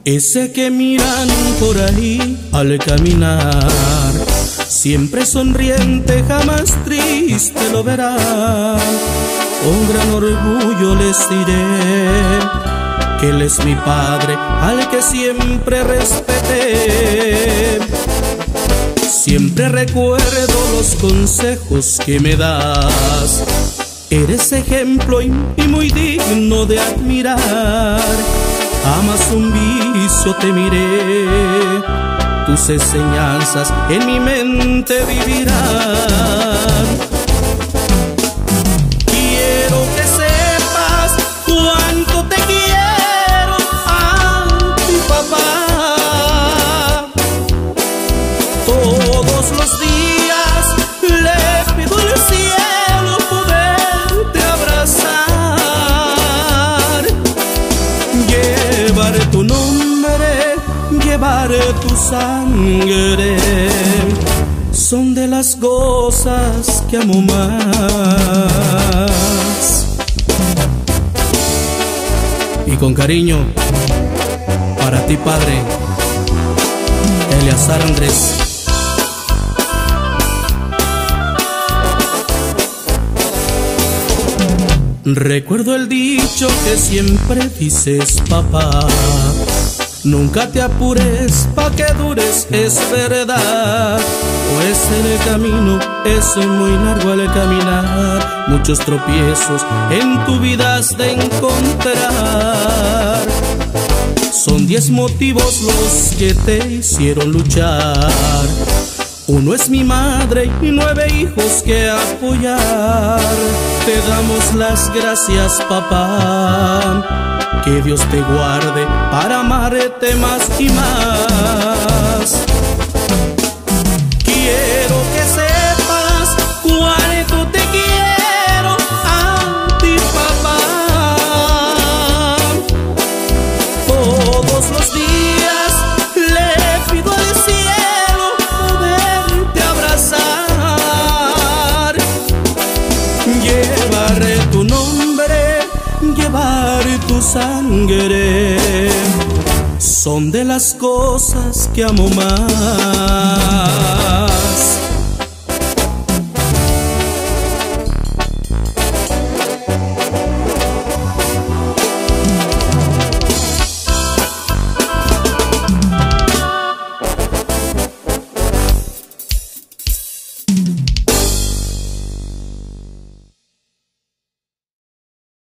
Ese que miran por ahí al caminar, siempre sonriente, jamás triste lo verán. Con gran orgullo les diré que Él es mi Padre, al que siempre respeté. Siempre recuerdo los consejos que me das. Eres ejemplo y muy digno de admirar. Amas un vicio, te miré, tus enseñanzas en mi mente vivirán. Quiero que sepas cuánto te quiero a ti, papá. Todos los días le pido al cielo poderte abrazar, llevar tu nombre, llevar tu sangre, son de las cosas que amo más. Y con cariño, para ti, Padre, Eleazar Andrés. Recuerdo el dicho que siempre dices, papá, nunca te apures pa' que dures, es verdad. Pues el camino es muy largo al caminar, muchos tropiezos en tu vida has de encontrar. Son 10 motivos los que te hicieron luchar. Uno es mi madre y 9 hijos que apoyar. Te damos las gracias, papá. Que Dios te guarde para amarte más y más. Quiero que sepas cuánto te quiero a ti, papá. Todos los días le pido al cielo poderte abrazar, llevar tu nombre, llevar tu sangre, son de las cosas que amo más.